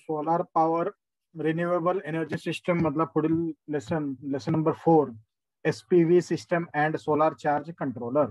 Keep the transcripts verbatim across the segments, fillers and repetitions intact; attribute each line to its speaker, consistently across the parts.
Speaker 1: Solar power renewable energy system मधला पुढील lesson lesson number four SPV system and solar charge controller.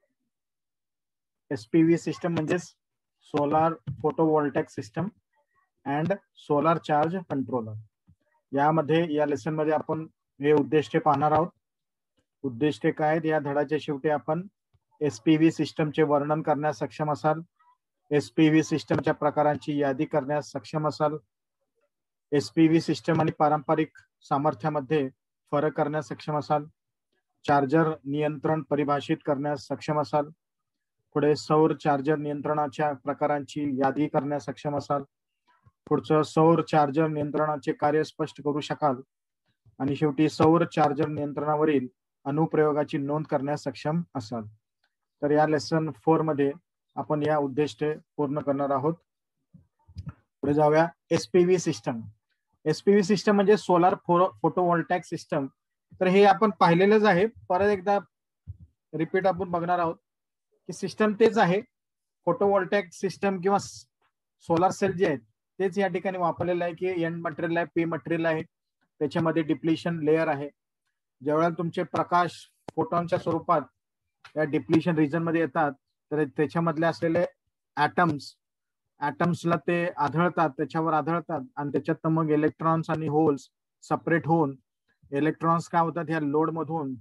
Speaker 1: SPV system म्हणजे solar photovoltaic system and solar charge controller. यामध्ये या lesson मध्ये आपण हे उद्दिष्टे पाहणार आहोत. उद्दिष्टे काय आहेत? या धड्याच्या शेवटी आपण एसपीव्ही सिस्टमचे वर्णन करण्यास सक्षम असाल, एसपीव्ही सिस्टमच्या प्रकारांची यादी करण्यास सक्षम असाल, एसपीव्ही सिस्टम आणि पारंपरिक सामर्थ्यामध्ये फरक करण्यास सक्षम असाल, चार्जर नियंत्रण परिभाषित करण्यास सक्षम असाल, पुढे सौर चार्जर नियंत्रणाच्या प्रकारांची यादी करण्यास सक्षम असाल, पुढचं सौर चार्जर नियंत्रणाचे कार्य स्पष्ट करू शकाल आणि शेवटी सौर चार्जर नियंत्रणावरील अनुप्रयोगाची नोंद करण्यास सक्षम असाल. तर या लेसन फोर मध्ये आपण या उद्दिष्टे पूर्ण करणार आहोत. पुढे जाऊया. SPV system. एसपीव्ही सिस्टम म्हणजे सोलार फोटोवोल्टेक सिस्टम. तर हे आपण पाहिलेलंच आहे, परत एकदा रिपीट आपण बघणार आहोत की सिस्टम तेच आहे. फोटोवोल्टेक सिस्टम किंवा सोलार सेल जे आहेत तेच या ठिकाणी वापरलेलं आहे की एन मटेरियल आहे, पी मटेरियल आहे, त्याच्यामध्ये डिप्लिशन लेअर आहे. ज्यावेळेला तुमचे प्रकाश फोटॉनच्या स्वरूपात या डिप्लिशन रिजन मध्ये येतात तर त्याच्यामधले असलेले ऍटम्स ऍटम्सला ते आढळतात, त्याच्यावर आढळतात आणि त्याच्यात मग इलेक्ट्रॉन्स आणि होल्स सेपरेट होऊन इलेक्ट्रॉन्स काय होतात, या लोड मधून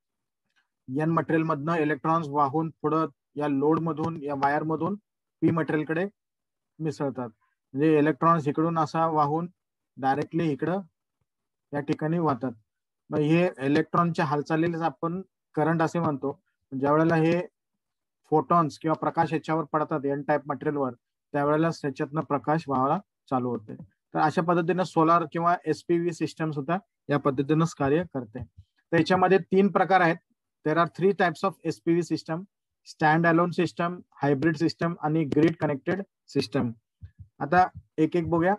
Speaker 1: एन मटेरियल मधनं इलेक्ट्रॉन्स वाहून पुढे या लोड मधून या वायर मधून पी मटेरियल कडे मिसळतात. म्हणजे इलेक्ट्रॉन्स इकडून असा वाहून डायरेक्टली इकडं या ठिकाणी वाहतात. मग हे इलेक्ट्रॉनच्या हालचालीलाच आपण करंट असे म्हणतो. ज्या वेळेला हे फोटॉन्स किंवा प्रकाश याच्यावर पडतात एन टाइप मटेरियलवर त्यावेळेला त्याच्यातनं प्रकाश व्हायला चालू होते. तर अशा पद्धतीने सोलार किंवा एसपीव्ही सिस्टम सुद्धा या पद्धतीनेच कार्य करते. त्याच्यामध्ये तीन प्रकार आहेत. There are three types of SPV system: stand alone system, hybrid system आणि ग्रिड कनेक्टेड सिस्टम. आता एक एक बघूया.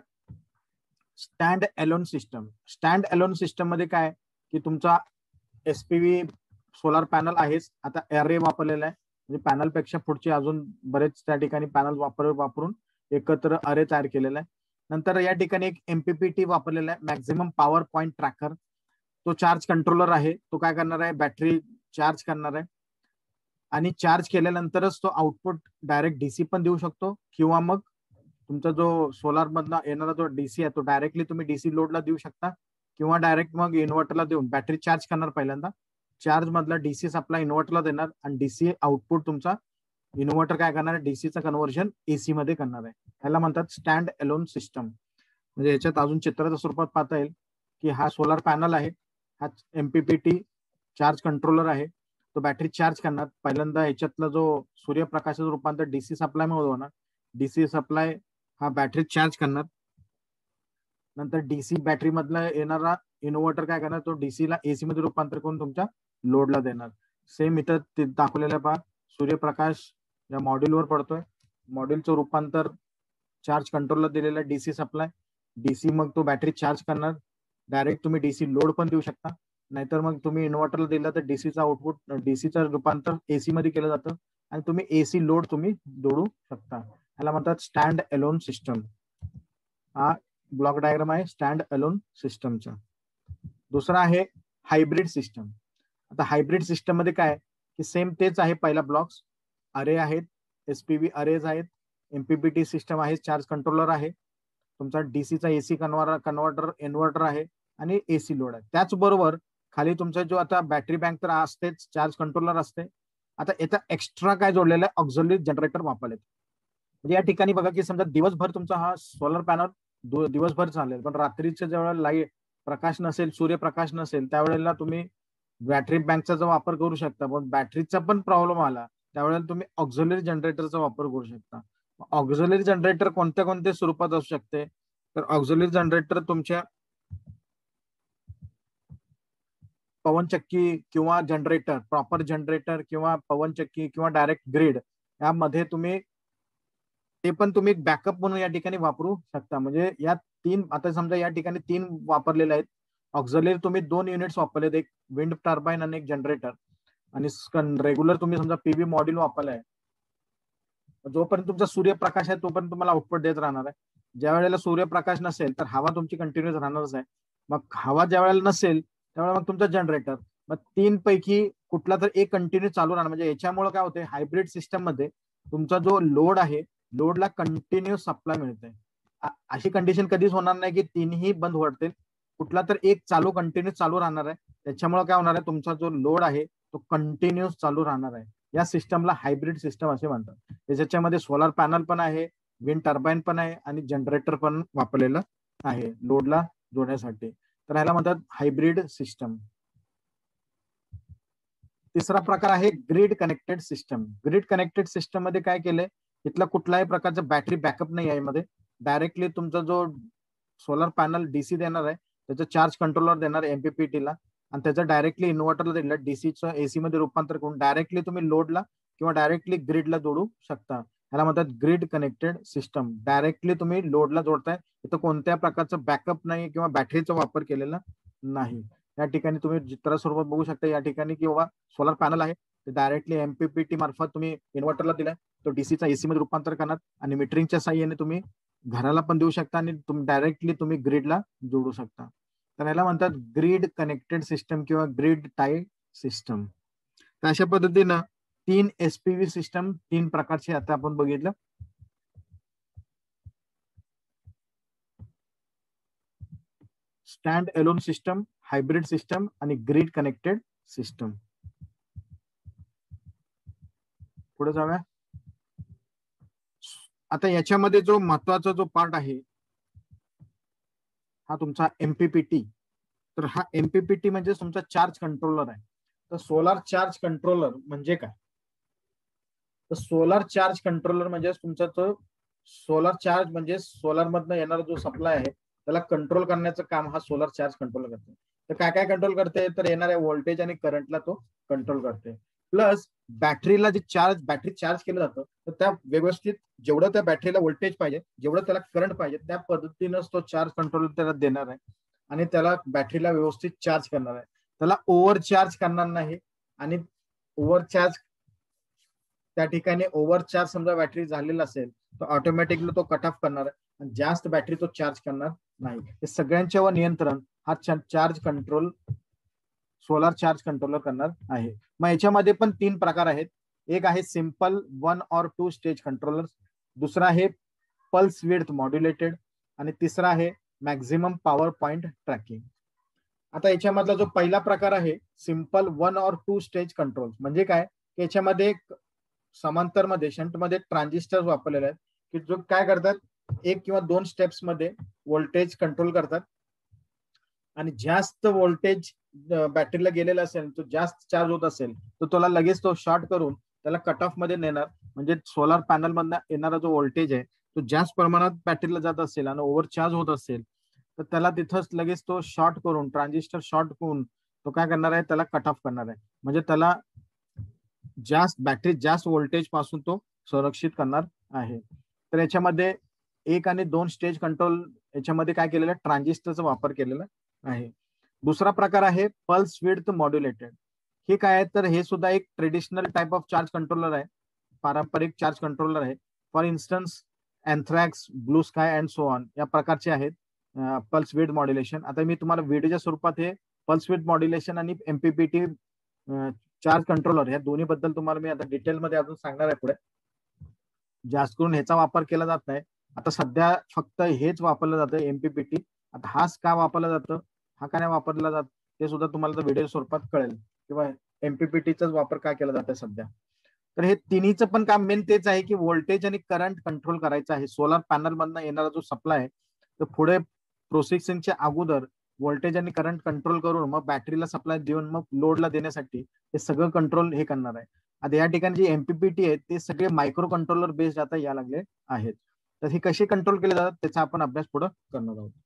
Speaker 1: Stand alone system. Stand alone system मध्ये काय की तुमचा एसपीव्ही सोलार पॅनल आहेच. आता अरे वापरलेला आहे, म्हणजे पॅनल पेक्षा पुढचे अजून बरेच त्या ठिकाणी पॅनल वापर वापरून एकत्र अरे तयार केलेला आहे. नंतर या ठिकाणी एक एमपीपीटी वापरलेला आहे, मॅक्झिमम पॉवर पॉइंट ट्रॅकर. तो चार्ज कंट्रोलर आहे. तो काय करणार आहे, बॅटरी चार्ज करणार आहे आणि चार्ज केल्यानंतरच तो आउटपुट डायरेक्ट डीसी पण देऊ शकतो किंवा मग तुमचा जो सोलार मधला येणारा जो डीसी आहे तो डायरेक्टली तुम्ही डीसी लोडला देऊ शकता किंवा डायरेक्ट मग इन्व्हर्टरला देऊन बॅटरी चार्ज करणार, पहिल्यांदा चार्ज मधला डीसी सप्लाय इन्व्हर्टरला देणार आणि डीसी आउटपुट तुमचा इन्व्हर्टर काय करणार आहे, डीसीचं कन्व्हर्जन एसी मध्ये करणार आहे. ह्याला म्हणतात स्टँड अलोन सिस्टम. म्हणजे याच्यात अजून चित्राच्या स्वरूपात पाहता येईल की हा सोलार पॅनल आहे, हा एमपीपीटी चार्ज कंट्रोलर आहे. तो बॅटरी चार्ज करणार, पहिल्यांदा ह्याच्यातला जो सूर्यप्रकाशाचं रूपांतर डीसी सप्लाय मध्ये होणार, डीसी सप्लाय हा बॅटरी चार्ज करणार, नंतर डीसी बॅटरी मधला येणारा इन्व्हर्टर काय करणार, तो डीसी ला एसी मध्ये रूपांतर करून तुमच्या लोडला देणार. सेम इथं दाखवलेलं पहा, सूर्यप्रकाश या मॉड्यूलवर पडतोय, मॉड्यूलचं रूपांतर चार्ज कंट्रोलला दिलेला डीसी सप्लाय, डीसी मग तो बॅटरी चार्ज करणार, डायरेक्ट तुम्ही डीसी लोड पण देऊ शकता, नाहीतर मग तुम्ही इन्व्हर्टरला दिला तर डीसीचा आउटपुट डीसीचं रूपांतर एसी मध्ये केलं जातं आणि तुम्ही एसी लोड तुम्ही जोडू शकता. ह्याला म्हणतात स्टँड अलोन सिस्टम. हा ब्लॉक डायग्राम आहे स्टँड अलोन सिस्टमचा. दुसरा आहे हायब्रिड सिस्टम. आता हायब्रिड सिस्टम मध्ये काय की सेम तेच आहे, पहिला ब्लॉक्स अरे आहेत, एसपीव्ही अरेज आहेत, एमपीपीटी सिस्टम आहे, चार्ज कंट्रोलर आहे, तुमचा डीसीचा एसी कन्व्हर्टर कन्व्हर्टर इन्व्हर्टर आहे आणि एसी लोड आहे. त्याचबरोबर खाली तुमचा जो आता बॅटरी बँक तर असतेच, चार्ज कंट्रोलर असते. आता याचा एक्स्ट्रा काय जोडलेलं आहे, ऑक्झिलरी जनरेटर वापरले. म्हणजे या ठिकाणी बघा की समजा दिवसभर तुमचा हा सोलर पॅनल दिवसभर चालेल, पण रात्रीच्या जेव्हा लाईट प्रकाश नसेल, सूर्यप्रकाश नसेल, त्यावेळेला तुम्ही बॅटरी बँकचा जो वापर करू शकता. पण बॅटरीचा पण प्रॉब्लेम आला त्यावेळेला तुम्ही ऑक्झिलरी जनरेटरचा वापर करू शकता. ऑक्झिलरी जनरेटर कोणत्या कोणत्या स्वरूपात असू शकते, तर ऑक्झिलरी जनरेटर तुमच्या पवनचक्की किंवा जनरेटर, प्रॉपर जनरेटर किंवा पवनचक्की किंवा डायरेक्ट ग्रिड यामध्ये तुम्ही ते पण तुम्ही बॅकअप म्हणून या ठिकाणी वापरू शकता. म्हणजे या तीन, आता समजा या ठिकाणी तीन वापरलेले आहेत. ऑक्झिलरी तुम्ही दोन युनिट्स वापरलेत, एक विंड टर्बाईन आणि एक जनरेटर, आणि रेग्युलर तुम्ही समजा पीव्ही मॉड्यूल वापरलाय, जोपर्यंत तुमचा सूर्यप्रकाश आहे तोपर्यंत तुम्हाला आउटपुट देत राहणार आहे. ज्या वेळेला सूर्यप्रकाश नसेल तर हवा तुमची कंटिन्युअस राहणारच आहे. मग हवा ज्या वेळेला नसेल त्यावेळेला मग तुमचा जनरेटर. मग तीन पैकी कुठला तर एक कंटिन्यू चालू राहणार. म्हणजे याच्यामुळे काय होते, हायब्रिड सिस्टम मध्ये तुमचा जो लोड आहे, लोडला कंटिन्यू सप्लाय मिळते. अशी कंडिशन कधीच होणार नाही की तीनही बंद पडतील. कुठला तर एक चालू कंटिन्यू चालू राहणार आहे. त्याच्यामुळे काय होणार आहे, तुमचा जो लोड आहे तो कंटिन्यूस चालू राहणार आहे. या सिस्टमला हायब्रिड सिस्टम असे म्हणतात. त्याच्यामध्ये सोलार पॅनल पण आहे, विंड टर्बाईन पण आहे आणि जनरेटर पण वापरलेलं आहे लोडला जोडण्यासाठी. तर ह्याला म्हणतात हायब्रिड सिस्टम. तिसरा प्रकार आहे grid connected system. Grid connected system मध्ये काय केलंय, इथला कुठल्याही प्रकारचा बॅटरी बॅकअप नाही आहे यामध्ये. डायरेक्टली तुमचा जो सोलर पॅनल डीसी देणार आहे त्याचं चार्ज कंट्रोलर देणार एमपीपीटी ला, आणि त्याचं डायरेक्टली इन्व्हर्टरला दिलं डीसीचं एसी मध्ये रूपांतर करून डायरेक्टली तुम्ही लोडला किंवा डायरेक्टली ग्रिडला जोडू शकता. ह्याला म्हणतात ग्रिड कनेक्टेड सिस्टम. डायरेक्टली तुम्ही लोडला जोडताय, इथं कोणत्या प्रकारचं बॅकअप नाही किंवा बॅटरीचा वापर केलेला नाही. या ठिकाणी तुम्ही चित्र स्वरूपात बघू शकता. या ठिकाणी किंवा सोलर पॅनल आहे ते डायरेक्टली एमपीपीटी मार्फत तुम्ही इन्व्हर्टरला दिलाय, तो डीसीचा एसी मध्ये रूपांतर करणार आणि मीटरिंगच्या साह्याने तुम्ही घराला पण देऊ शकता आणि तुम्ही डायरेक्टली तुम्ही ग्रिडला जोडू शकता. तर याला म्हणतात ग्रिड कनेक्टेड सिस्टम किंवा ग्रिड टाय सिस्टम. तर अशा पद्धतीनं तीन एसपीव्ही सिस्टम तीन प्रकारचे आता आपण बघितलं. Stand alone system, hybrid system आणि ग्रिड कनेक्टेड सिस्टम. पुढे जाऊया. आता याच्यामध्ये जो महत्वाचा जो पार्ट आहे हा तुमचा एमपीपीटी. तर हा एमपीपीटी म्हणजे तुमचा चार्ज कंट्रोलर आहे. तर सोलार चार्ज कंट्रोलर म्हणजे काय, तर सोलार चार्ज कंट्रोलर म्हणजे तुमचा तो सोलार चार्ज म्हणजे सोलार मधनं येणारा जो सप्लाय आहे त्याला कंट्रोल करण्याचं काम हा सोलार चार्ज कंट्रोलर करते. तर काय काय कंट्रोल करते, तर येणाऱ्या व्होल्टेज आणि करंटला तो कंट्रोल करते. प्लस बॅटरीला जे चार्ज बॅटरी चार्ज केलं जातं तर त्या व्यवस्थित जेवढं त्या बॅटरीला व्होल्टेज पाहिजे, जेवढं त्याला करंट पाहिजे त्या पद्धतीनंच तो चार्ज कंट्रोलर त्याला देणार आहे आणि त्याला बॅटरीला व्यवस्थित चार्ज करणार आहे. त्याला ओव्हर चार्ज करणार नाही आणि ओव्हर चार्ज त्या ठिकाणी ओव्हर चार्ज समजा बॅटरी झालेला असेल तर ऑटोमॅटिकली तो कट ऑफ करणार आहे आणि जास्त बॅटरी तो चार्ज करणार नाही. हे सगळ्यांच्यावर नियंत्रण हा charge control solar charge controller करणार आहे. मग याच्यामध्ये पण तीन प्रकार आहेत. एक आहे सिंपल वन और टू स्टेज कंट्रोलर, दुसरा आहे पल्स विड्थ मॉड्युलेटेड आणि तिसरा आहे मॅक्झिमम पॉवर पॉइंट ट्रॅकिंग. आता याच्यामधला जो पहिला प्रकार आहे सिंपल वन और टू स्टेज कंट्रोल म्हणजे काय, याच्यामध्ये समांतर मध्ये शंट मध्ये ट्रान्झिस्टर वापरलेले आहेत की जो काय करतात एक किंवा दोन स्टेप्स मध्ये व्होल्टेज कंट्रोल करतात आणि जास्त व्होल्टेज बॅटरीला गेलेला असेल, तो जास्त चार्ज होत असेल तर त्याला लगेच तो शॉर्ट करून त्याला कट ऑफ मध्ये नेणार. म्हणजे सोलार पॅनल मधनं येणारा जो व्होल्टेज आहे तो जास्त प्रमाणात बॅटरीला जात असेल आणि ओव्हर चार्ज होत असेल तर त्याला तिथंच लगेच तो शॉर्ट करून ट्रान्झिस्टर शॉर्ट करून तो काय करणार आहे, त्याला कट ऑफ करणार आहे. म्हणजे त्याला जास्त बॅटरी जास्त व्होल्टेज पासून तो संरक्षित करणार आहे. तर याच्यामध्ये एक आणि दोन स्टेज कंट्रोल याच्यामध्ये काय केलेलं आहे, ट्रान्झिस्टरचा वापर केलेला आहे. दुसरा प्रकार आहे पल्स विड्थ मॉड्युलेटेड. हे काय आहे, तर हे सुद्धा एक traditional type of charge controller आहे, पारंपरिक चार्ज कंट्रोलर आहे. For instance Anthrax, Blue Sky and so on या प्रकारचे आहेत पल्स विड्थ मॉड्युलेशन. आता मी तुम्हाला व्हिडिओच्या स्वरूपात हे पल्स विड्थ मॉड्युलेशन आणि एमपीपीटी चार्ज कंट्रोलर या दोन्ही बद्दल तुम्हाला मी आता डिटेलमध्ये अजून सांगणार आहे पुढे. जास्त करून ह्याचा वापर केला जात नाही आता सध्या, फक्त हेच वापरलं जातं एमपीपीटी. आता हाच का वापरला जातं, हा का नाही वापरला जात ते सुद्धा तुम्हाला व्हिडिओ स्वरूपात कळेल, किंवा एमपीपीटीचाच वापर काय केला जातं सध्या. तर हे तिन्हीचं पण काम मेन तेच आहे की व्होल्टेज आणि करंट कंट्रोल करायचं आहे. सोलार पॅनल मधनं येणारा जो सप्लाय आहे तर पुढे प्रोसेसिंगच्या अगोदर व्होल्टेज आणि करंट कंट्रोल करून मग बॅटरीला सप्लाय देऊन मग लोडला देण्यासाठी हे सगळं कंट्रोल हे करणार आहे. आता या ठिकाणी जे एमपीपीटी आहेत ते सगळे मायक्रो कंट्रोलर बेस्ड आता या लागले आहेत. तर हे कसे कंट्रोल केले जातात त्याचा आपण अभ्यास पुढे करणार आहोत.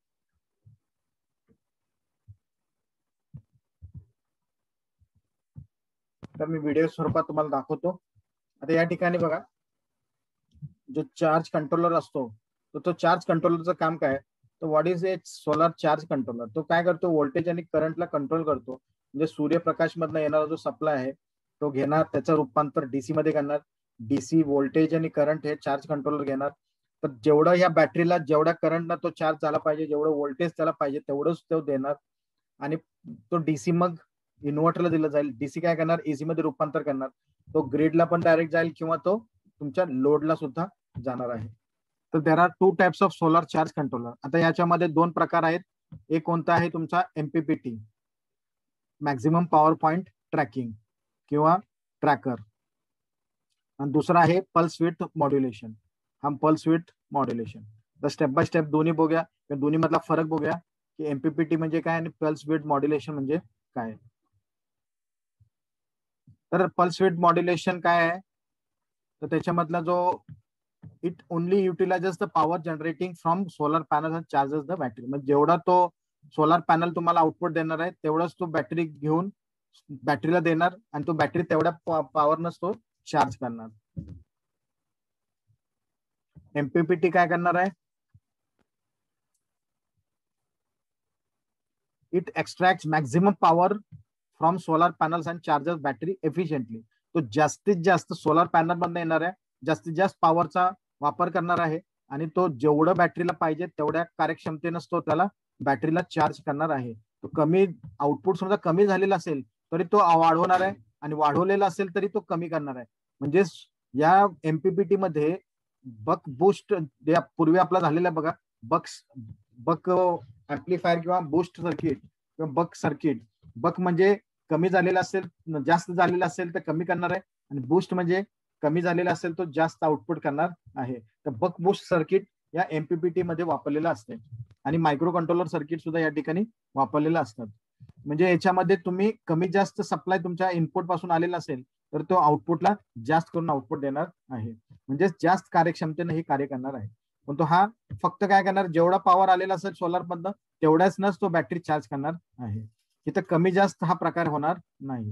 Speaker 1: तर मी व्हिडिओ स्वरूपात तुम्हाला दाखवतो. आता या ठिकाणी बघा, जो चार्ज कंट्रोलर असतो तो तो चार्ज कंट्रोलरचं काम काय, तो what is a solar charge controller. तो काय करतो, व्होल्टेज आणि करंटला कंट्रोल करतो. म्हणजे सूर्यप्रकाश मधनं येणारा जो सप्लाय आहे तो घेणार, त्याचं रूपांतर डीसी मध्ये करणार. डीसी व्होल्टेज आणि करंट हे चार्ज कंट्रोलर घेणार तर जेवढं या बॅटरीला जेवढ्या करंटनं तो चार्ज झाला पाहिजे, जेवढं व्होल्टेज त्याला पाहिजे तेवढंच तो देणार. आणि तो डीसी मग इन्व्हर्टरला दिला जाईल. डीसी काय करणार, एसी मध्ये रूपांतर करणार. तो ग्रिडला पण डायरेक्ट जाईल किंवा तो तुमच्या लोडला सुद्धा जाणार आहे. तर there are two types of solar charge controller. आता याच्यामध्ये दोन प्रकार आहेत. एक कोणता आहे तुमचा MPPT, maximum power point tracking किंवा ट्रॅकर, आणि दुसरा आहे पल्स विड्थ मॉड्युलेशन. हा पल्स विड्थ मॉड्युलेशन. तर स्टेप बाय स्टेप दोन्ही बघूया, दोन्ही मधला फरक बघूया की एमपीपीटी म्हणजे काय आणि पल्स विड्थ मॉड्युलेशन म्हणजे काय. तर पल्स विड्थ मॉड्युलेशन काय आहे, तर त्याच्यामधला जो it only utilises the power generating from solar panel and charges the battery. म्हणजे जेवढा तो सोलर पॅनल तुम्हाला आउटपुट देणार आहे तेवढाच तो बॅटरी घेऊन बॅटरीला देणार आणि तो बॅटरी तेवढ्या पॉवरनच तो चार्ज करणार. एमपीपीटी काय करणार आहे, it extract maximum power from solar panels and charges battery efficiently. तो जास्तीत जास्त सोलर पॅनल मधून येणार आहे, जास्तीत जास्त पॉवरचा वापर करणार आहे आणि तो जेवढं बॅटरीला पाहिजे तेवढ्या कार्यक्षमतेनं तो त्याला बॅटरीला चार्ज करणार आहे. तो कमी आउटपुट समजा कमी झालेला असेल तरी तो वाढवणार आहे आणि वाढवलेला असेल तरी तो कमी करणार आहे. म्हणजे या एमपीपीटी मध्ये बक बूस्ट पूर्वी आपला झालेला बघा, बक्स बक ऍम्प्लिफायर किंवा बूस्ट सर्किट किंवा बक सर्किट. बक म्हणजे कमी झालेला असेल, जास्त झालेला असेल तर कमी करणार आहे, आणि बूस्ट म्हणजे कमी झालेला असेल तो जास्त आउटपुट करणार आहे. तर बक बूस्ट सर्किट या एमपीपीटी मध्ये वापरलेलं असते आणि मायक्रो कंट्रोलर सर्किट सुद्धा या ठिकाणी वापरलेलं असतात. म्हणजे याच्यामध्ये तुम्ही कमी जास्त सप्लाय तुमच्या इनपुट पासून आलेला असेल तर तो आउटपुटला जास्त करून आउटपुट देणार आहे, म्हणजे जास्त कार्यक्षमतेने हे कार्य करणार आहे. पण तो हा फक्त काय करणार, जेवढा पॉवर आलेला असेल सोलर मधनं तेवढ्याच नच तो बॅटरी चार्ज करणार आहे. इथं कमी जास्त हा प्रकार होणार नाही.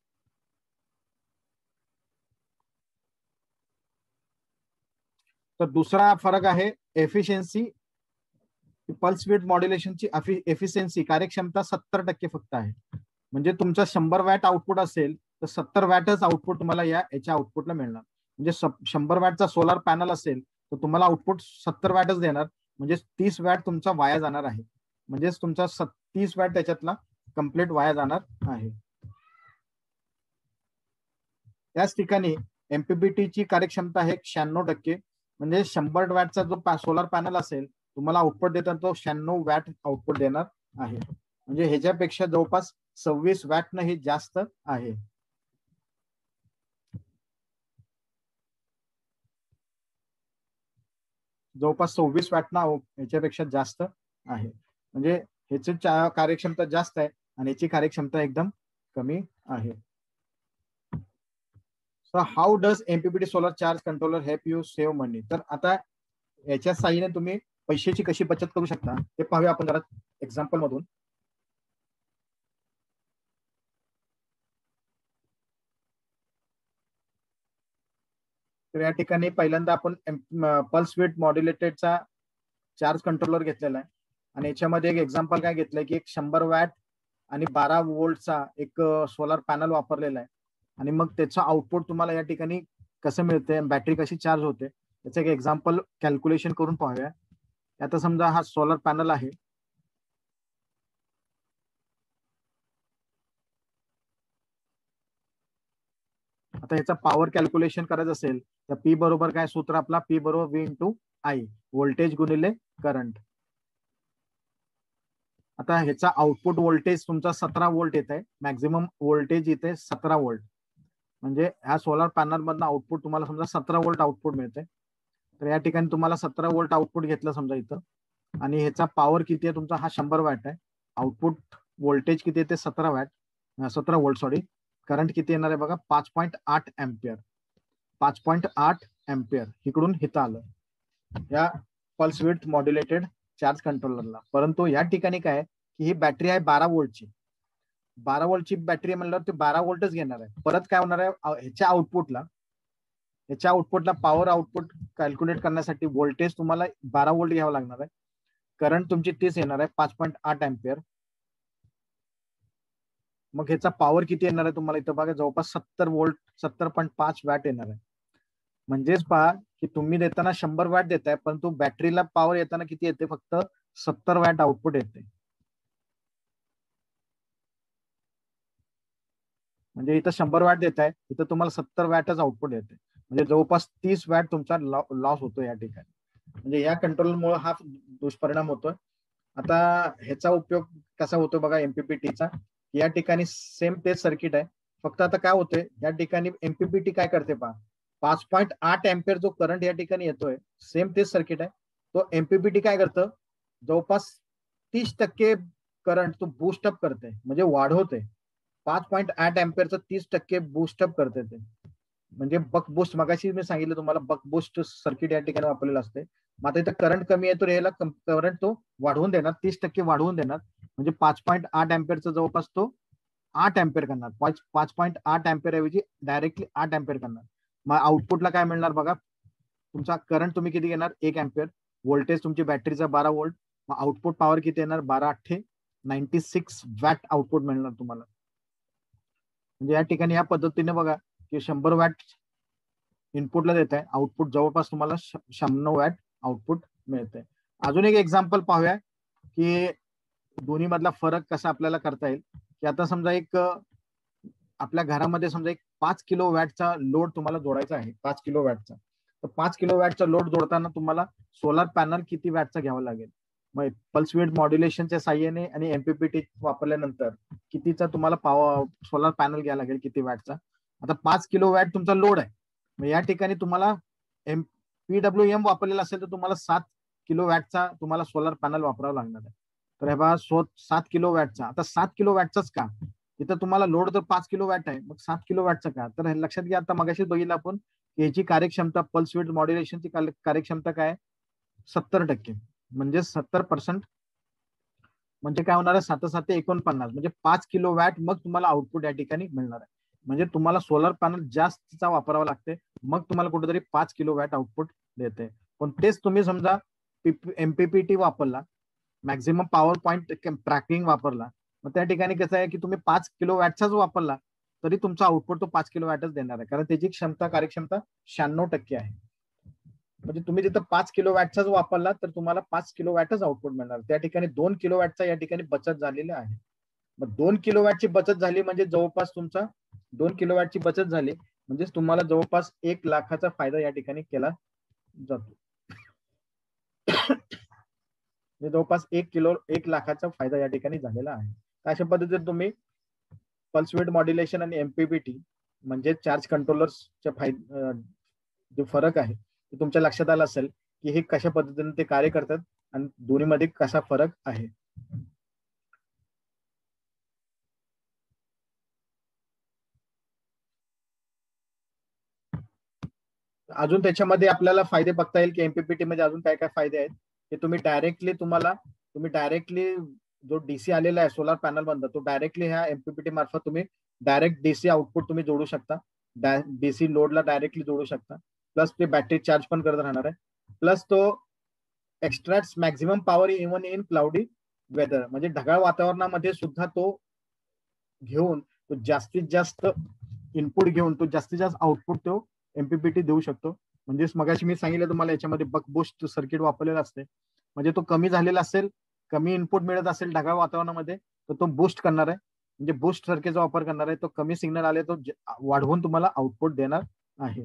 Speaker 1: तर दुसरा फरक आहे एफिशियन्सी. पल्स विड्थ मॉड्युलेशनची एफिशियन्सी कार्यक्षमता सत्तर टक्के फक्त आहे. म्हणजे तुमचा शंभर वॅट आउटपुट असेल तर सत्तर वॅटच आउटपुट तुम्हाला या याच्या आउटपुटला मिळणार. म्हणजे शंभर वॅटचा सोलर पॅनल असेल तर तुम्हाला आउटपुट सत्तर वॅटच देणार, म्हणजे तीस वॅट तुमचा वाया जाणार आहे. म्हणजेच तुमचा तीस वॅट त्याच्यातला कम्प्लीट वाया जाणार आहे. त्याच ठिकाणी एमपीपीटीची कार्यक्षमता आहे शहाण्णव टक्के. म्हणजे शंभर वॅटचा जो सोलर पॅनल असेल तुम्हाला आउटपुट देताना तो शहाण्णव वॅट आउटपुट देणार आहे. म्हणजे ह्याच्यापेक्षा जवळपास सव्वीस वॅटनं हे जास्त आहे. जवळपास सव्वीस वॅटना ह्याच्यापेक्षा जास्त आहे. म्हणजे ह्याची कार्यक्षमता जास्त आहे आणि याची कार्यक्षमता एकदम कमी आहे. So how does MPPT solar charge controller help you save money. तर आता याच्या साहाय्याने तुम्ही पैशाची कशी बचत करू शकता ते पाहूया आपण जरा एक्झाम्पल मधून. तर या ठिकाणी पहिल्यांदा आपण पल्स विड्थ मॉड्युलेटेडचा चार्ज कंट्रोलर घेतलेला आहे आणि याच्यामध्ये एक एक्झाम्पल काय घेतलंय की एक शंभर वॅट आणि बारा वोल्टचा एक सोलर पॅनल वापरलेला आहे आणि मग त्याचं आउटपुट तुम्हाला या ठिकाणी कसं मिळते, बॅटरी कशी चार्ज होते त्याचं एक एक्झाम्पल कॅल्क्युलेशन करून पाहूया. आता समजा हा सोलर पॅनल आहे. आता याचा पॉवर कॅल्क्युलेशन करायचं असेल तर पी बरोबर काय सूत्र आपला, पी बरोबर व्ही इंटू आय, व्होल्टेज गुणिले करंट. आता ह्याचा आउटपुट व्होल्टेज तुमचा सतरा वोल्ट येत आहे, मॅक्झिमम व्होल्टेज इथे सतरा वोल्ट. म्हणजे ह्या सोलर पॅनल मधनं आउटपुट तुम्हाला समजा सतरा वोल्ट आउटपुट मिळते. तर या ठिकाणी तुम्हाला सतरा वोल्ट आउटपुट घेतलं समजा इथं, आणि ह्याचा पॉवर किती आहे तुमचा, हा शंभर वॅट आहे. आउटपुट व्होल्टेज किती येते, सतरा वॅट सतरा वोल्ट सॉरी. करंट किती येणार आहे बघा, पाच पॉईंट आठ एम्पियर. पाच पॉईंट आठ एम्पियर इकडून हिथं आलं या पल्स विड्थ मॉड्युलेटेड चार्ज कंट्रोलरला. परंतु या ठिकाणी काय की ही बॅटरी आहे बारा वोल्टची. बारा वोल्टची बॅटरी म्हणल्यावर ते बारा वोल्टच घेणार आहे. परत काय होणार आहे, ह्याच्या आउटपुटला ह्याच्या आउटपुटला पॉवर आउटपुट कॅल्क्युलेट करण्यासाठी व्होल्टेज तुम्हाला बारा वोल्ट घ्यावं लागणार आहे. करंट तुमची तीस येणार आहे, पाच पॉईंट आठ एम्पियर. मग ह्याचा पॉवर किती येणार आहे तुम्हाला इथं बघा, जवळपास सत्तर वोल्ट, सत्तर पॉईंट पाच वॅट येणार आहे. म्हणजेच पहा की तुम्ही देताना शंभर वॅट देताय, परंतु बॅटरीला पॉवर येताना किती येते, फक्त सत्तर वॅट आउटपुट येते. म्हणजे इथं शंभर वॅट देत आहे, इथं तुम्हाला सत्तर वॅटच आउटपुट येते. म्हणजे जवळपास तीस वॅट तुमचा लॉस होतो या ठिकाणी. म्हणजे या कंट्रोलमुळे हा दुष्परिणाम होतोय. आता ह्याचा उपयोग कसा होतो बघा एमपीपीटीचा. या ठिकाणी सेम तेच सर्किट आहे, फक्त आता काय होतंय या ठिकाणी एमपीपीटी काय करते पहा, पाच पॉईंट आठ एम्पियर जो करंट या ठिकाणी येतोय, सेम तेच सर्किट आहे. तो एमपीपीटी काय करतं, जवळपास तीस टक्के करंट तो बूस्टअप करते, म्हणजे वाढवते. पाच पॉईंट आठ एम्पियरचं तीस टक्के बूस्टअप करते ते. म्हणजे बक बूस्ट, मगाशी मी सांगितलं तुम्हाला बक बूस्ट सर्किट या ठिकाणी वापरलेलं असते. मग आता इथं करंट कमी आहे, तर याला करंट तो वाढवून देणार, तीस टक्के वाढवून देणार. म्हणजे पाच पॉईंट आठ एम्पियरचा जवळपास तो आठ एम्पियर करणार. पाच पाच पॉईंट आठ एम्पियर ऐवजी डायरेक्टली आठ एम्पियर करणार. मग आउटपुटला काय मिळणार बघा, तुमचा करंट तुम्ही किती घेणार, एक एम्पियर. व्होल्टेज तुमची बॅटरीचा बारा वोल्ट. मग आउटपुट पॉवर किती येणार, बारा अठ्ठे नाईन्टी सिक्स वॅट आउटपुट मिळणार तुम्हाला. म्हणजे या ठिकाणी या पद्धतीने बघा की शंभर वॅट इनपुटला देत आहे, आउटपुट जवळपास तुम्हाला शहाण्णव वॅट आउटपुट मिळते. अजून एक एक्झाम्पल पाहूया की दोन्ही मधला फरक कसा आपल्याला करता येईल. की आता समजा एक आपल्या घरामध्ये समजा एक पाच किलो वॅटचा लोड तुम्हाला जोडायचा आहे, पाच किलो वॅटचा. तर पाच किलो वॅटचा लोड जोडताना तुम्हाला सोलर पॅनल किती वॅटचा घ्यावा लागेल. मग पल्स विड्थ मॉड्युलेशनच्या साह्याने आणि एमपीपीटी वापरल्यानंतर कितीचा तुम्हाला पॉवर सोलर पॅनल घ्यावा लागेल, किती वॅटचा. आता पाच किलो वॅट तुमचा लोड आहे, मग या ठिकाणी तुम्हाला एम पीडब्ल्यू एम वापरलेला असेल तर तुम्हाला सात किलो वॅटचा तुम्हाला सोलर पॅनल वापरावा लागणार आहे. तर हे बघा सो सात किलो वॅटचा. आता सात किलो वॅटचाच का, इथं तुम्हाला लोड तर पाच किलो वॅट आहे, मग सात किलो वॅटचा का. तर लक्षात घ्या, आता मगाशीच बघितलं आपण याची कार्यक्षमता पल्स विड्थ मॉड्युलेशनची कार्यक्षमता काय, सत्तर टक्के. म्हणजे सत्तर पर्सेंट म्हणजे काय होणार आहे, सात सात एकोणपन्नास, म्हणजे पाच किलो वॅट मग तुम्हाला आउटपुट या ठिकाणी मिळणार आहे. म्हणजे तुम्हाला सोलर पॅनल जास्तचा वापरावा लागते, मग तुम्हाला कुठेतरी पाच किलो वॅट आउटपुट देते. पण तेच तुम्ही समजा एमपीपीटी वापरला, मॅक्झिमम पॉवर पॉईंट ट्रॅकिंग वापरला, मग त्या ठिकाणी कसं आहे की तुम्ही पाच किलो वॅटचाच वापरला तरी तुमचा आउटपुट तो पाच किलो वॅटच देणार आहे, कारण त्याची क्षमता कार्यक्षमता शहाण्णव टक्के आहे. म्हणजे तुम्ही तिथं पाच किलो वॅटचाच वापरला तर तुम्हाला पाच किलो वॅटच आउटपुट मिळणार. त्या ठिकाणी दोन किलो वॅटचा या ठिकाणी बचत झालेली आहे. मग दोन किलो वॅटची बचत झाली म्हणजे जवळपास तुमचा दोन किलो वॅटची बचत झाली म्हणजे तुम्हाला जवळपास एक लाखाचा फायदा या ठिकाणी केला जातो. जवळपास एक किलो एक लाखाचा फायदा या ठिकाणी झालेला आहे. अशा पद्धतीने तुम्ही पल्स विड्थ मॉड्युलेशन आणि एमपीपीटी म्हणजे चार्ज कंट्रोलर्सच्या फायदे जो फरक आहे ते तुमच्या लक्षात आलं असेल की हे कशा पद्धतीने ते कार्य करतात आणि दोन्हीमध्ये कसा फरक आहे. अजून त्याच्यामध्ये आपल्याला फायदे बघता येईल की एमपीपीटी मध्ये अजून काय काय फायदे आहेत ते तुम्ही डायरेक्टली तुम्हाला तुम्ही डायरेक्टली जो डीसी आलेला आहे सोलर पॅनल मधला तो डायरेक्टली ह्या एमपीपीटी मार्फत तुम्ही डायरेक्ट डीसी आउटपुट तुम्ही जोडू शकता, डीसी लोडला डायरेक्टली जोडू शकता. प्लस ते बॅटरी चार्ज पण करत राहणार आहे. प्लस तो extract maximum power even in cloudy weather, म्हणजे ढगाळ वातावरणामध्ये सुद्धा तो घेऊन तो जास्तीत जास्त इनपुट घेऊन तो जास्तीत जास्त आउटपुट तो एमपीपीटी देऊ शकतो. म्हणजेच मगाशी मी सांगितलं तुम्हाला याच्यामध्ये बक बूस्ट सर्किट वापरलेला असते. म्हणजे तो कमी झालेला असेल, कमी इनपुट मिळत असेल ढगाळ वातावरणामध्ये तर तो बूस्ट करणार आहे, म्हणजे बूस्ट सर्किटचा वापर करणार आहे. तो कमी सिग्नल आले तो वाढवून तुम्हाला आउटपुट देणार आहे.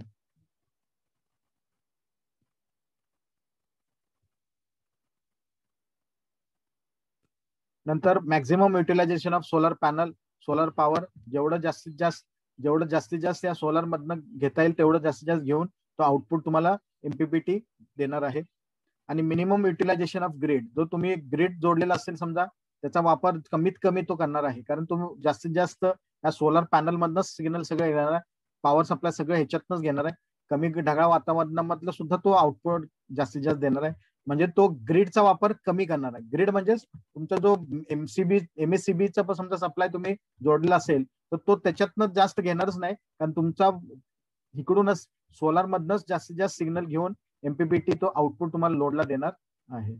Speaker 1: नंतर maximum utilisation of solar panel, solar power जेवढं जास्तीत जास्त जेवढं जास्तीत जास्त या सोलर मधनं घेता येईल तेवढं जास्तीत जास्त घेऊन तो आउटपुट तुम्हाला एमपीपीटी देणार आहे. आणि मिनिमम युटिलायझेशन ऑफ ग्रिड, जो तुम्ही ग्रिड जोडलेला असेल समजा त्याचा वापर कमीत कमी तो करणार आहे, कारण तुम्ही जास्तीत जास्त या सोलर पॅनल मधनच सिग्नल सगळं येणार आहे, पॉवर सप्लाय सगळं ह्याच्यातनच घेणार आहे. कमी ढगाळ वातावरणामधलं सुद्धा तो आउटपुट जास्तीत जास्त देणार आहे. म्हणजे तो ग्रिडचा वापर कमी करणार आहे. ग्रिड म्हणजे तुमचा जो एमसीबी एमएससीबीचा समजा सप्लाय तुम्ही जोडलेला असेल तर तो त्याच्यातनं जास्त घेणारच नाही, कारण तुमचा इकडूनच सोलार मधनच जास्तीत जास्त सिग्नल घेऊन एमपीपीटी तो आउटपुट तुम्हाला लोडला देणार आहे.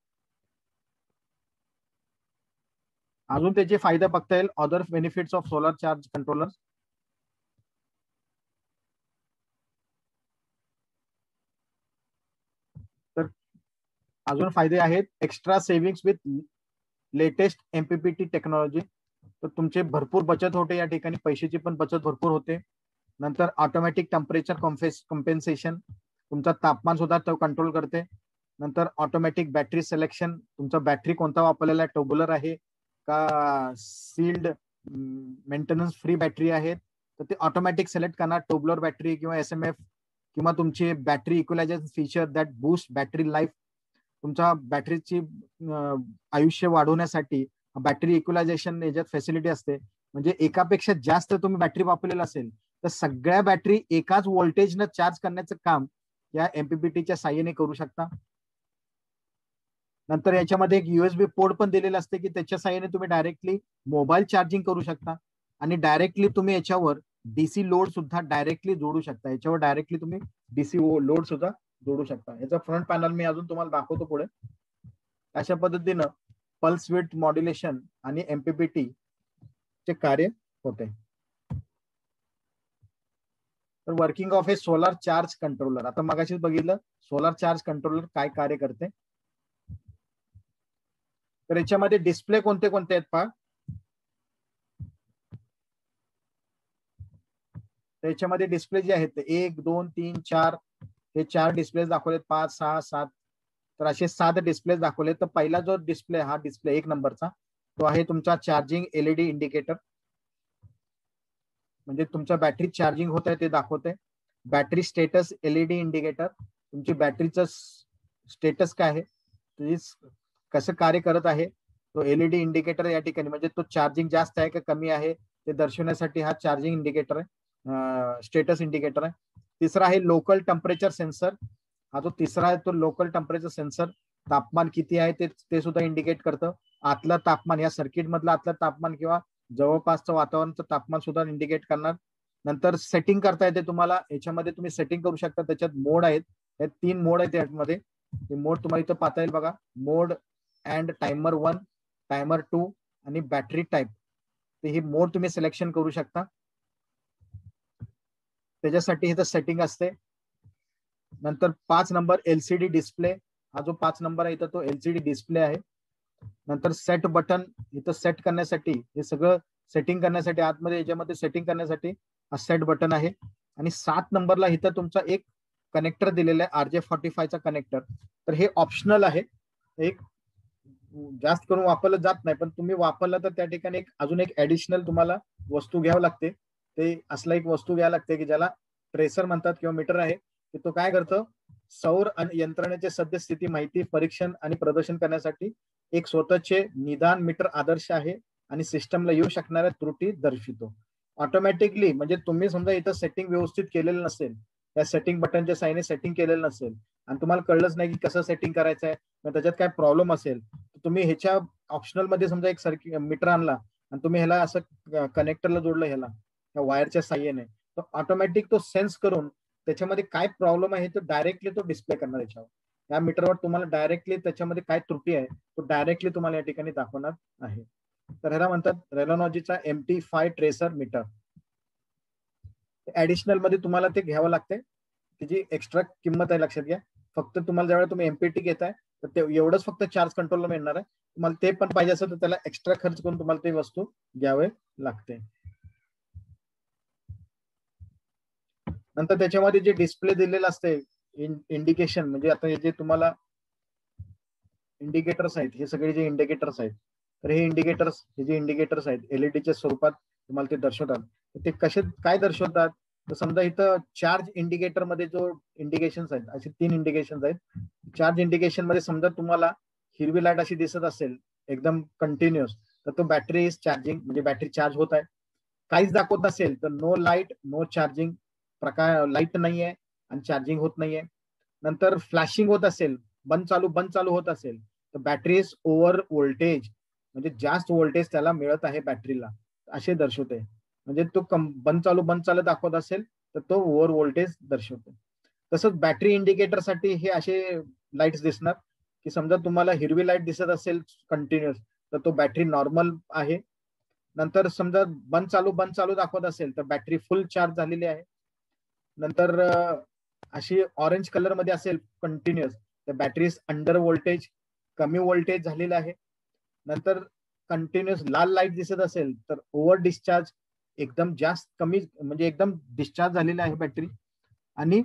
Speaker 1: अजून त्याचे फायदे बघता येईल, other benefits of solar charge controller. अजून फायदे आहेत, extra savings with latest MPPT technology. तर तुमचे भरपूर बचत होते या ठिकाणी, पैशाची पण बचत भरपूर होते. नंतर ऑटोमॅटिक टेम्परेचर कॉम्पेन्सेशन, तुमचा तापमान सुद्धा तो कंट्रोल करते. नंतर ऑटोमॅटिक बॅटरी सिलेक्शन, तुमचा बॅटरी कोणता वापरलेला आहे, ट्युब्युलर आहे का सील्ड मेंटेनन्स फ्री बॅटरी आहे, तर ते ऑटोमॅटिक सिलेक्ट करणार. ट्युब्युलर बॅटरी किंवा एस एम एफ किंवा तुमची battery equalisation feature that boost battery life, तुमच्या बॅटरीची आयुष्य वाढवण्यासाठी बॅटरी इक्वलायझेशन याच्यात फॅसिलिटी असते. म्हणजे एकापेक्षा जास्त तुम्ही बॅटरी वापरलेला असेल तर सगळ्या बॅटरी एकाच व्होल्टेजनं चार्ज करण्याचं काम या एमपीपीटीच्या साह्याने करू शकता. नंतर याच्यामध्ये एक युएसबी पोर्ट पण दिलेलं असते की त्याच्या साह्याने तुम्ही डायरेक्टली मोबाईल चार्जिंग करू शकता आणि डायरेक्टली तुम्ही याच्यावर डीसी लोड सुद्धा डायरेक्टली जोडू शकता. याच्यावर डायरेक्टली तुम्ही डीसी लोड सुद्धा जोडू शकता. याचा फ्रंट पॅनल मी अजून तुम्हाला दाखवतो पुढे. अशा पद्धतीनं पल्स विड्थ मॉड्युलेशन आणि एमपीपीटी चे कार्य होते. तर working of a solar charge controller, आता मगाशीच बघितलं सोलार चार्ज कंट्रोलर काय कार्य करते. तर याच्यामध्ये डिस्प्ले कोणते कोणते आहेत पहा. त्याच्यामध्ये डिस्प्ले जे आहेत एक दोन तीन चार हे चार डिस्प्ले दाखवलेत, पाच सहा सात, तर असे सात डिस्प्ले दाखवले. तर पहिला जो डिस्प्ले हा डिस्प्ले एक नंबरचा तो आहे तुमचा चार्जिंग एलईडी इंडिकेटर, म्हणजे तुमच्या बॅटरी चार्जिंग होत आहे ते दाखवते. बॅटरी स्टेटस एलईडी इंडिकेटर, तुमची बॅटरीचं स्टेटस काय आहे, कसं कार्य करत आहे, तो एलईडी इंडिकेटर या ठिकाणी म्हणजे तो चार्जिंग जास्त आहे का कमी आहे ते दर्शवण्यासाठी हा चार्जिंग इंडिकेटर आहे, स्टेटस इंडिकेटर आहे. तिसरा आहे लोकल टेम्परेचर सेन्सर, हा जो तिसरा आहे तो लोकल टेम्परेचर सेन्सर, तापमान किती आहे ते ते सुद्धा इंडिकेट करतं. आतलं तापमान, या सर्किट मधलं आतलं तापमान किंवा जवळपासचं वातावरणाचं तापमान सुद्धा इंडिकेट करणार. नंतर सेटिंग करता येते तुम्हाला, याच्यामध्ये तुम्ही सेटिंग करू शकता. त्याच्यात मोड आहेत, हे तीन मोड आहेत यामध्ये. हे मोड तुम्हाला इथं पाहता येईल बघा, mode and timer one, timer two आणि बॅटरी टाईप. ते ही मोड तुम्ही सिलेक्शन करू शकता, त्याच्यासाठी इथं सेटिंग असते. नंतर पाच नंबर एलसीडी डिस्प्ले, हा जो पाच नंबर आहे इथं तो एलसीडी डिस्प्ले आहे. नंतर सेट बटन, इथं सेट करण्यासाठी, हे सगळं सेटिंग करण्यासाठी आतमध्ये याच्यामध्ये सेटिंग करण्यासाठी हा सेट बटन आहे. आणि सात नंबरला इथं तुमचा एक कनेक्टर दिलेला आहे आरजे फॉर्टी फायचा कनेक्टर. तर हे ऑप्शनल आहे, एक जास्त करून वापरलं जात नाही, पण तुम्ही वापरलं तर त्या ठिकाणी एक अजून एक ऍडिशनल तुम्हाला वस्तू घ्यावं लागते. ते असला एक वस्तू घ्यावं लागते की ज्याला ट्रेसर म्हणतात किंवा मीटर आहे, की तो काय करतो, सौर यंत्रणेचे सद्यस्थिती माहिती परीक्षण आणि प्रदर्शन करण्यासाठी एक स्वतःचे निदान मीटर आदर्श आहे आणि सिस्टमला येऊ शकणाऱ्या त्रुटी दर्शवितो. ऑटोमॅटिकली म्हणजे तुम्ही समजा इथं सेटिंग व्यवस्थित केलेलं नसेल, त्या सेटिंग बटनच्या साईने सेटिंग केलेलं नसेल आणि तुम्हाला कळलंच नाही की कसं सेटिंग करायचं आहे, मग त्याच्यात काय प्रॉब्लेम असेल, तर तुम्ही ह्याच्या ऑप्शनल मध्ये समजा एक सर्किट मीटर आणला आणि तुम्ही ह्याला असं कनेक्टरला जोडलं ह्याला त्या वायरच्या साह्याने, तर ऑटोमॅटिक तो सेन्स करून त्याच्यामध्ये काय प्रॉब्लेम आहे तो डायरेक्टली तो डिस्प्ले करणार याच्यावर. या मीटरवर तुम्हाला डायरेक्टली त्याच्यामध्ये काय त्रुटी आहे तो डायरेक्टली तुम्हाला या ठिकाणी दाखवणार आहे. तर ह्याला म्हणतात रेलॉनॉजीचा M T five tracer meter. Additional मध्ये तुम्हाला ते घ्यावं लागते, त्याची एक्स्ट्रा किंमत आहे, लक्षात घ्या. फक्त तुम्हाला ज्यावेळेला तुम्ही एमपीटी घेताय तर ते एवढंच फक्त चार्ज कंट्रोलला मिळणार आहे. तुम्हाला ते पण पाहिजे असेल तर त्याला एक्स्ट्रा खर्च करून तुम्हाला ते वस्तू घ्यावे लागते. नंतर त्याच्यामध्ये जे डिस्प्ले दिलेलं असते इंडिकेशन, म्हणजे आता हे जे तुम्हाला इंडिकेटर्स आहेत, हे सगळे जे इंडिकेटर्स आहेत, तर हे इंडिकेटर्स हे जे इंडिकेटर्स आहेत एलईडीच्या स्वरूपात तुम्हाला ते दर्शवतात. ते कसे काय दर्शवतात, तर समजा इथं चार्ज इंडिकेटर मध्ये जो इंडिकेशन्स आहेत, असे तीन इंडिकेशन्स आहेत. चार्ज इंडिकेशन मध्ये समजा तुम्हाला हिरवी लाईट अशी दिसत असेल एकदम कंटिन्युअस, तर तो बॅटरी इज चार्जिंग, म्हणजे बॅटरी चार्ज होत आहे. काहीच दाखवत नसेल तर नो लाईट नो चार्जिंग, प्रकार लाईट नाहीये आणि चार्जिंग होत नाहीये. नंतर फ्लॅशिंग होत असेल, बंद चालू बंद चालू होत असेल, तर बॅटरी इज ओव्हर व्होल्टेज, म्हणजे जास्त व्होल्टेज त्याला मिळत आहे बॅटरीला, असे दर्शवते. म्हणजे तो बंद चालू बंद चालू दाखवत असेल तर तो ओव्हर व्होल्टेज दर्शवतो. तसंच बॅटरी इंडिकेटर साठी हे असे लाईट्स दिसणार की समजा तुम्हाला हिरवी लाईट दिसत असेल कंटिन्युअस तर तो बॅटरी नॉर्मल आहे. नंतर समजा बंद चालू बंद चालू दाखवत असेल तर बॅटरी फुल चार्ज झालेली आहे. नंतर अशी ऑरेंज कलर मध्ये असेल कंटिन्युअस तर बॅटरी अंडर व्होल्टेज, कमी व्होल्टेज झालेलं आहे. नंतर कंटिन्युअस लाल लाईट दिसत असेल तर ओव्हर डिस्चार्ज, एकदम जास्त कमी म्हणजे एकदम डिस्चार्ज झालेला आहे बॅटरी. आणि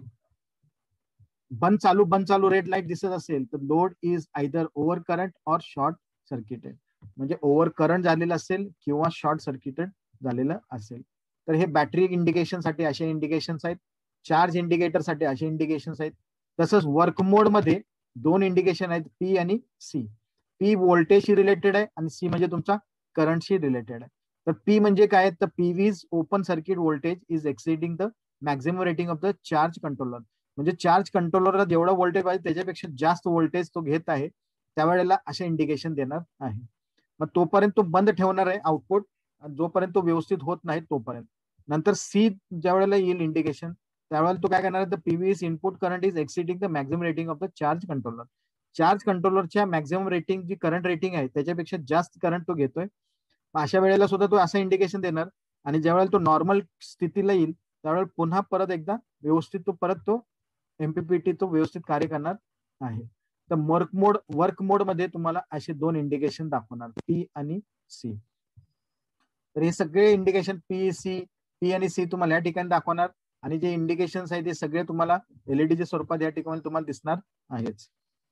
Speaker 1: बंद चालू बंद चालू रेड लाईट दिसत असेल तर load is either over current और शॉर्ट सर्किटेड, म्हणजे ओव्हर करंट झालेलं असेल किंवा शॉर्ट सर्किटेड झालेलं असेल. तर हे बॅटरी इंडिकेशन साठी असे इंडिकेशन्स आहेत. चार्ज इंडिकेटर साठी असे इंडिकेशन्स आहेत. तसंच वर्क मोड मध्ये दोन इंडिकेशन आहेत, पी आणि सी. पी व्होल्टेजशी रिलेटेड आहे आणि सी म्हणजे तुमचा करंटशी रिलेटेड आहे. तर पी म्हणजे काय, तर PV's open circuit voltage is exceeding the maximum rating of the charge controller, म्हणजे चार्ज कंट्रोलरला जेवढा व्होल्टेज पाहिजे त्याच्यापेक्षा जास्त व्होल्टेज तो घेत आहे, त्यावेळेला असे इंडिकेशन देणार आहे. मग तोपर्यंत तो बंद ठेवणार आहे आउटपुट, जोपर्यंत तो व्यवस्थित होत नाही तोपर्यंत. नंतर सी ज्या वेळेला येईल इंडिकेशन त्यावेळेला तो काय करणार आहे, तर PV's input current is exceeding the maximum rating of the charge controller. Charge कंट्रोलरच्या मॅक्झिमम रेटिंग जी करंट रेटिंग आहे त्याच्यापेक्षा जास्त करंट तो घेतोय. अशा वेळेला सुद्धा तो असं इंडिकेशन देणार. आणि ज्यावेळेला तो नॉर्मल स्थितीला येईल त्यावेळेला पुन्हा परत एकदा व्यवस्थित तो परत तो एमपीपीटी तो व्यवस्थित कार्य करणार आहे. तर वर्क मोड वर्क मोड मध्ये तुम्हाला असे दोन इंडिकेशन दाखवणार, पी आणि सी. तर हे सगळे इंडिकेशन पी सी पी आणि सी तुम्हाला या ठिकाणी दाखवणार. आणि जे इंडिकेशन्स आहेत ते सगळे तुम्हाला एलईडीच्या स्वरूपात या ठिकाणी तुम्हाला दिसणार आहेच.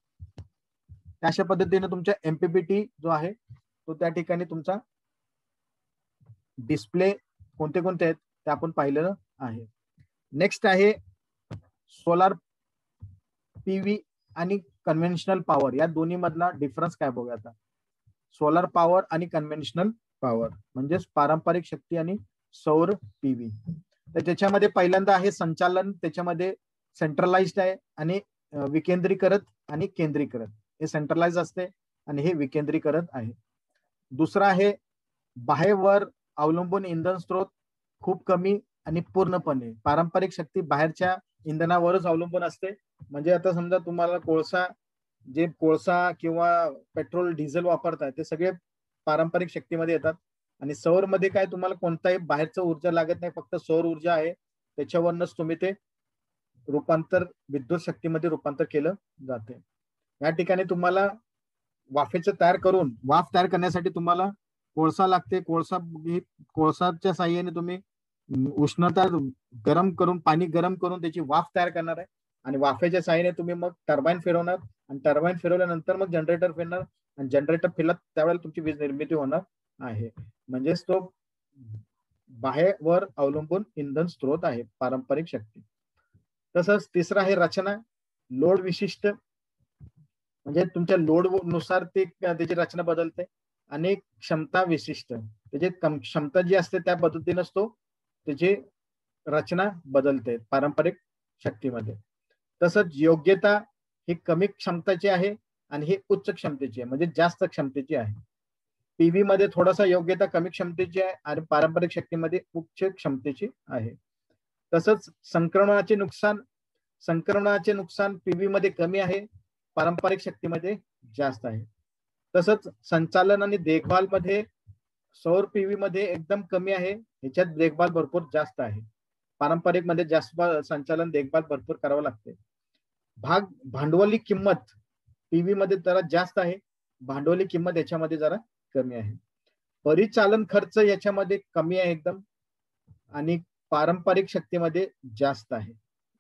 Speaker 1: अशा पद्धतीने तुमच्या एमपीपीटी जो आहे तो त्या ठिकाणी तुमचा डिस्प्ले कोणते कोणते आहेत ते आपण पाहिलेलं आहे. नेक्स्ट आहे सोलार पीव्ही आणि कन्व्हेन्शनल पॉवर, या दोन्ही मधला डिफरन्स काय बघूया आता. सोलार पॉवर आणि कन्व्हेन्शनल पॉवर म्हणजेच पारंपरिक शक्ती आणि सौर पीव्ही. तर त्याच्यामध्ये पहिल्यांदा आहे संचालन, त्याच्यामध्ये सेंट्रलाइज्ड आहे आणि विकेंद्रीकृत आणि केंद्रीकृत. हे सेंट्रलाइज असते आणि हे विकेंद्रीकृत आहे. दुसरा आहे बाहेरवर अवलंबून इंधन स्त्रोत खूप कमी आणि पूर्णपणे. पारंपरिक शक्ती बाहेरच्या इंधनावरच अवलंबून असते. म्हणजे आता समजा तुम्हाला कोळसा, जे कोळसा किंवा पेट्रोल डिझेल वापरतात ते सगळे पारंपरिक शक्तीमध्ये येतात. आणि सौर मध्ये काय, तुम्हाला कोणताही बाहेरचं ऊर्जा लागत नाही, फक्त सौर ऊर्जा आहे, त्याच्यावरच तुम्ही ते रूपांतर विद्युत शक्तीमध्ये रूपांतर केलं जाते. या ठिकाणी तुम्हाला वाफेचं तयार करून वाफ तयार करण्यासाठी तुम्हाला कोळसा लागते. कोळसा कोळसाच्या साह्याने तुम्ही उष्णता गरम करून पाणी गरम करून त्याची वाफ तयार करणार आहे. आणि वाफेच्या साह्याने तुम्ही मग टर्बाईन फिरवणार आणि टर्बाईन फिरवल्यानंतर मग जनरेटर फिरणार आणि जनरेटर फिरला त्यावेळेला तुमची वीज निर्मिती होणार आहे. म्हणजेच तो बाहेरवर अवलंबून इंधन स्त्रोत आहे पारंपरिक शक्ती. तसंच तिसरा आहे रचना, लोड विशिष्ट, म्हणजे तुमच्या लोड नुसार ते त्याची रचना बदलते. आणि क्षमता विशिष्ट, त्याची क्षमता जी असते त्या पद्धतीनेच तो त्याची रचना बदलते पारंपरिक शक्तीमध्ये. तसंच योग्यता ही कमी क्षमतेची आहे आणि ही उच्च क्षमतेची आहे, म्हणजे जास्त क्षमतेची आहे. पीव्ही मध्ये थोडासा योग्यता कमी क्षमतेची आहे आणि पारंपरिक शक्तीमध्ये उच्च क्षमतेची आहे. तसंच संक्रमणाचे नुकसान संक्रमणाचे नुकसान पीव्ही मध्ये कमी आहे, पारंपरिक शक्तीमध्ये जास्त आहे. तसंच संचालन आणि देखभाल मध्ये सौर पीव्ही मध्ये एकदम कमी आहे, ह्याच्यात देखभाल भरपूर जास्त आहे. पारंपरिक मध्ये जास्त संचालन देखभाल भरपूर करावं लागते. भाग भांडवली किंमत पीव्ही मध्ये जरा जास्त आहे, भांडवली किंमत याच्यामध्ये जरा कमी आहे. परिचालन खर्च याच्यामध्ये कमी आहे एकदम आणि पारंपरिक शक्तीमध्ये जास्त आहे.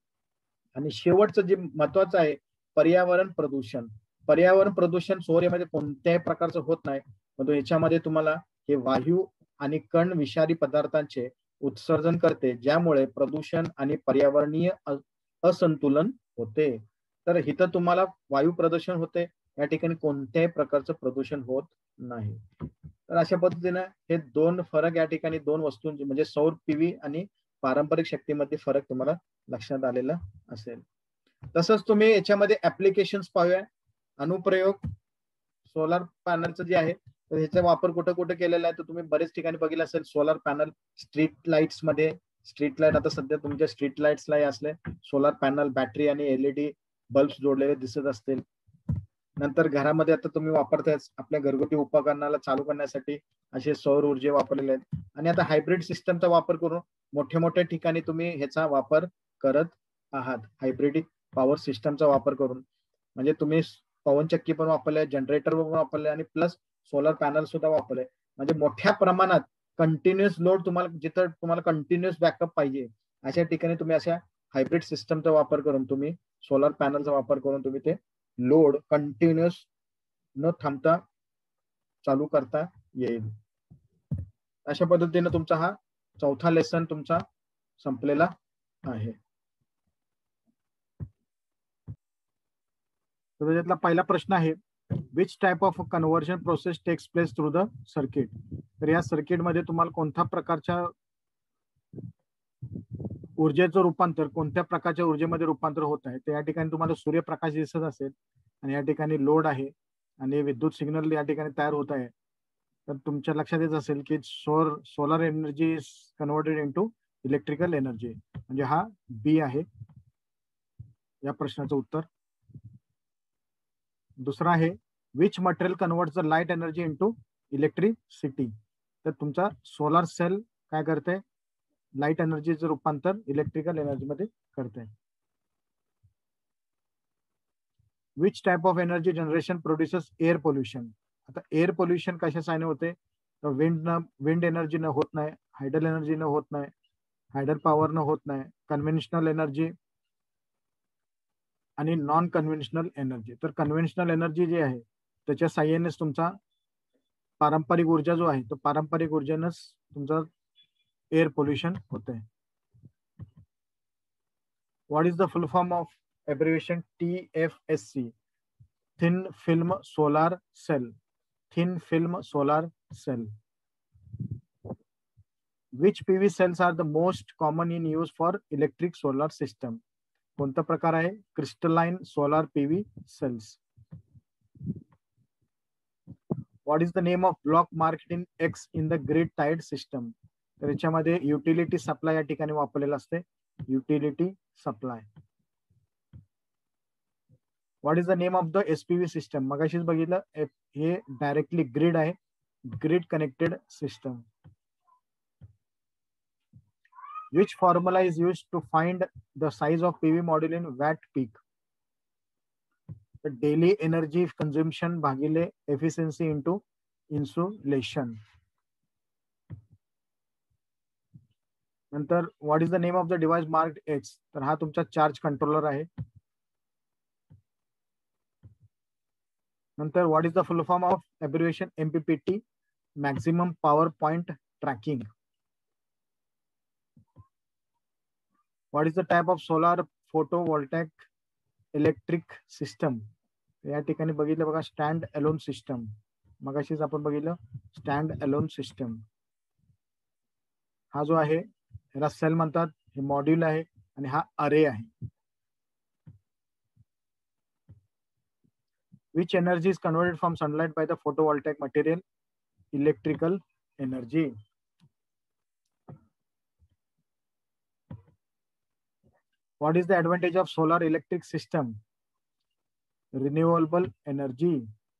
Speaker 1: आणि शेवटचं जे महत्वाचं आहे पर्यावरण प्रदूषण. पर्यावरण प्रदूषण सौर्यामध्ये कोणत्याही प्रकारचं होत नाही, परंतु याच्यामध्ये तुम्हाला हे वायू आणि कण विषारी पदार्थांचे उत्सर्जन करते, ज्यामुळे प्रदूषण आणि पर्यावरणीय असंतुलन होते. तर इथं तुम्हाला वायू प्रदूषण होते, या ठिकाणी कोणत्याही प्रकारचं प्रदूषण होत नाही. तर अशा पद्धतीने हे दोन फरक या ठिकाणी दोन वस्तू म्हणजे सौर पीव्ही आणि पारंपरिक शक्तीमध्ये फरक तुम्हाला लक्षात आलेला असेल. तसंच तुम्ही याच्यामध्ये ऍप्लिकेशन्स पाहूया. अनुप्रयोग सोलार पॅनलचं जे आहे तर ह्याचा वापर कुठं कुठं केलेला आहे तर तुम्ही बरेच ठिकाणी बघितलं असेल. सोलार पॅनल स्ट्रीट लाईट्स मध्ये, स्ट्रीट लाईट आता सध्या तुमच्या स्ट्रीट लाईट्सला असले सोलार पॅनल, बॅटरी आणि एलईडी बल्ब जोडलेले दिसत असतील. नंतर घरामध्ये आता तुम्ही वापरताय आपल्या घरगुती उपकरणाला चालू करण्यासाठी असे सौर ऊर्जे वापरलेले आहेत. आणि आता हायब्रिड सिस्टमचा वापर करून मोठ्या मोठ्या ठिकाणी तुम्ही ह्याचा वापर करत आहात. हायब्रिड पॉवर सिस्टमचा वापर करून म्हणजे तुम्ही पवनचक्की पण वापरले, जनरेटर पण वापरले आणि प्लस सोलर पॅनल सुद्धा वापरले. म्हणजे मोठ्या प्रमाणात कंटिन्युअस लोड तुम्हाला जिथं तुम्हाला कंटिन्युअस बॅकअप पाहिजे अशा ठिकाणी तुम्ही अशा हायब्रिड सिस्टमचा वापर करून तुम्ही सोलर पॅनलचा वापर करून तुम्ही ते लोड कंटिन्युअस न थांबता चालू करता येईल. अशा पद्धतीने तुमचा हा चौथा लेसन तुमचा संपलेला आहे. तर त्याच्यातला पहिला प्रश्न आहे, which type of conversion process takes place through the circuit. तर या सर्किट मध्ये तुम्हाला कोणत्या प्रकारच्या ऊर्जेचं रूपांतर कोणत्या प्रकारच्या ऊर्जेमध्ये रूपांतर होत आहे. तर या ठिकाणी तुम्हाला सूर्यप्रकाश दिसत असेल आणि या ठिकाणी लोड आहे आणि विद्युत सिग्नल या ठिकाणी तयार होत आहे. तर तुमच्या लक्षात येत असेल की सोर solar energy is converted into electrical energy. म्हणजे हा बी आहे या प्रश्नाचं उत्तर. दुसरा आहे, which material converts the light energy into electricity. तर तुमचा सोलर सेल काय करते, लाईट एनर्जीचं रूपांतर इलेक्ट्रिकल एनर्जी मध्ये करते. Which type of energy generation produces air pollution. आता एअर पोल्युशन कशाने होते, तर विंड न विंड एनर्जी न होत नाही, हायडल एनर्जी न होत नाही, हायडल पॉवर न होत नाही, कन्व्हेन्शनल एनर्जी आणि नॉन कन्व्हेन्शनल एनर्जी. तर कन्व्हेन्शनल एनर्जी जी आहे त्याच्या साह्यानेच तुमचा पारंपरिक ऊर्जा जो आहे तो पारंपरिक ऊर्जेनंच तुमचा एअर पोल्युशन होते. What is the full form of abbreviation T F S C. Thin film solar cell. Thin film solar cell. Which PV cells are the most common in use for electric solar system. कोणता प्रकार आहे, crystalline solar PV cells. What is the name of block marked in X in the grid tied system. तर याच्यामध्ये utility supply या ठिकाणी वापरलेला असते, utility supply. What is the name of the SPV system. मगाशीच बघितलं हे डायरेक्टली ग्रिड आहे, grid connected system. Which formula is used to find the size of P V module in watt peak. The daily energy consumption भागिले efficiency into insulation. नंतर what is the name of the device marked X. तर हा तुमचा charge controller आहे. नंतर what is the full form of abbreviation M P P T, maximum power point tracking. What is the type of solar photovoltaic electric system. या ठिकाणी बघितलं बघा stand alone system. मगाशीच आपण बघितलं स्टँड अलोन सिस्टम. हा जो आहे याला सेल म्हणतात, हे मॉड्यूल आहे आणि हा अरे आहे. Which energy is converted from sunlight by the photovoltaic material, electrical energy. What is the advantage of solar electric system? Renewable energy.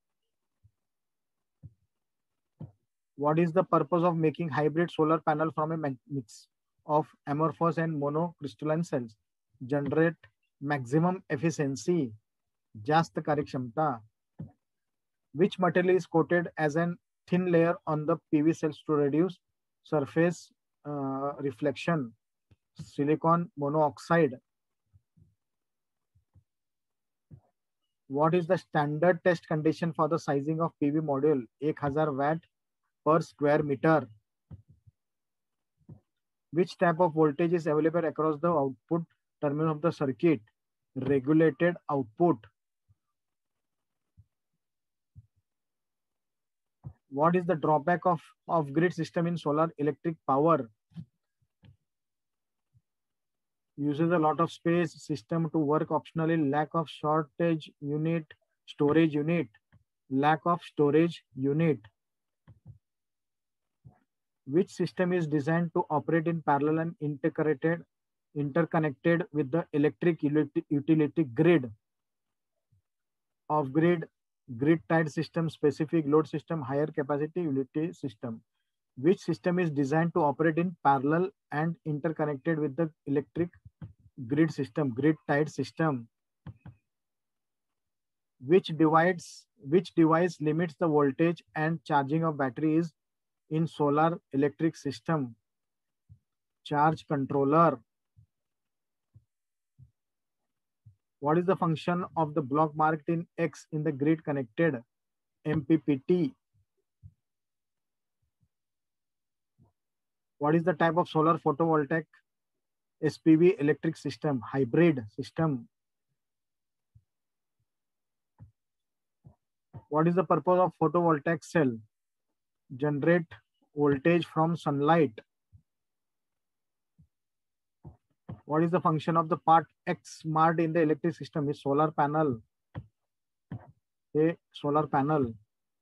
Speaker 1: What is the purpose of making hybrid solar panel from a mix of amorphous and monocrystalline cells? Generate maximum efficiency. जास्त कार्यक्षमता. Which material is coated as a thin layer on the P V cells to reduce surface uh, reflection? Silicon monoxide. What is the standard test condition for the sizing of P V module? one thousand watt per square meter. Which type of voltage is available across the output terminal of the circuit? Regulated output. What is the drawback of off grid system in solar electric power? Uses a lot of space, system to work optionally, lack of shortage unit, storage unit, lack of storage unit. Which system is designed to operate in parallel and interconnected interconnected with the electric utility, utility grid? Off grid, grid tied system, specific load system, higher capacity utility system. Which system is designed to operate in parallel and interconnected with the electric grid system, grid tied system? which divides which device limits the voltage and charging of batteries in solar electric system? Charge controller. What is the function of the block marked in X in the grid connected M P P T? What is the type of solar photovoltaic S P V electric system? Hybrid system. What is the purpose of photovoltaic cell? Generate voltage from sunlight. What is the function of the part X marked in the electric system? Is solar panel. A solar panel.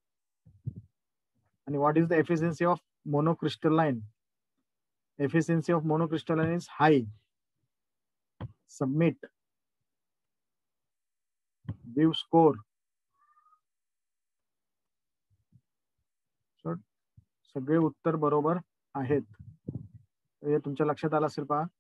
Speaker 1: And what is the efficiency of monocrystalline? Efficiency of monocrystalline is high. Submit. View score. So, सगळे उत्तर बरोबर आहेत. हे तुमच्या लक्षात आलं असेल पहा.